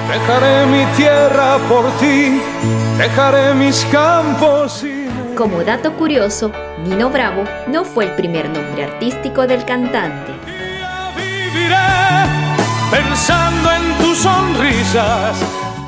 Dejaré mi tierra por ti, dejaré mis campos y... Como dato curioso, Nino Bravo no fue el primer nombre artístico del cantante. Viviré pensando en tus sonrisas.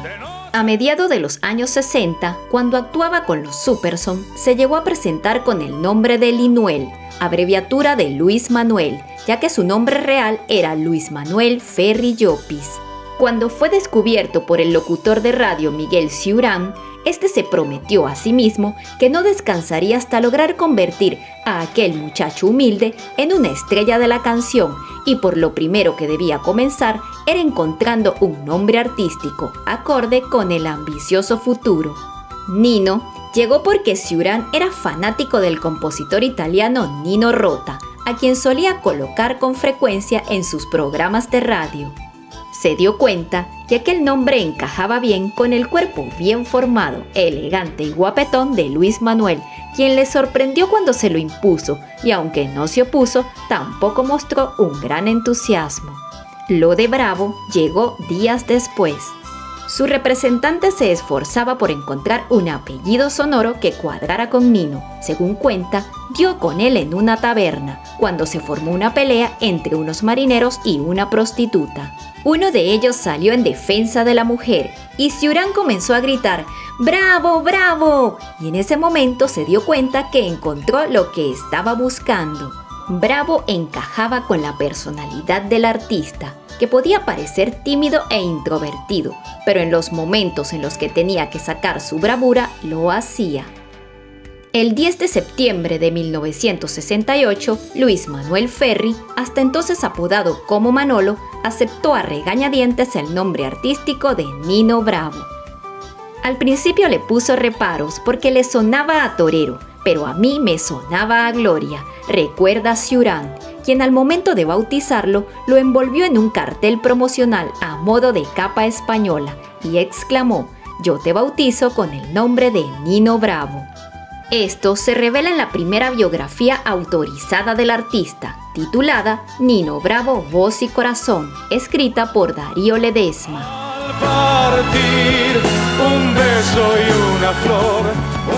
A mediados de los años 60, cuando actuaba con los Superson, se llegó a presentar con el nombre de Linuel, abreviatura de Luis Manuel, ya que su nombre real era Luis Manuel Ferri Llopis. Cuando fue descubierto por el locutor de radio Miguel Ciurán, este se prometió a sí mismo que no descansaría hasta lograr convertir a aquel muchacho humilde en una estrella de la canción, y por lo primero que debía comenzar era encontrando un nombre artístico acorde con el ambicioso futuro. Nino llegó porque Ciurán era fanático del compositor italiano Nino Rota, a quien solía colocar con frecuencia en sus programas de radio. Se dio cuenta que aquel nombre encajaba bien con el cuerpo bien formado, elegante y guapetón de Luis Manuel, quien le sorprendió cuando se lo impuso, y aunque no se opuso, tampoco mostró un gran entusiasmo. Lo de Bravo llegó días después. Su representante se esforzaba por encontrar un apellido sonoro que cuadrara con Nino. Según cuenta, dio con él en una taberna, cuando se formó una pelea entre unos marineros y una prostituta. Uno de ellos salió en defensa de la mujer y Ciurán comenzó a gritar ¡Bravo, bravo! Y en ese momento se dio cuenta que encontró lo que estaba buscando. Bravo encajaba con la personalidad del artista, que podía parecer tímido e introvertido, pero en los momentos en los que tenía que sacar su bravura, lo hacía. El 10 de septiembre de 1968, Luis Manuel Ferri, hasta entonces apodado como Manolo, aceptó a regañadientes el nombre artístico de Nino Bravo. Al principio le puso reparos porque le sonaba a torero, pero a mí me sonaba a gloria, recuerda Ciurán, quien al momento de bautizarlo lo envolvió en un cartel promocional a modo de capa española y exclamó: «Yo te bautizo con el nombre de Nino Bravo». Esto se revela en la primera biografía autorizada del artista, titulada Nino Bravo, Voz y Corazón, escrita por Darío Ledesma. Al partir, un beso y una flor.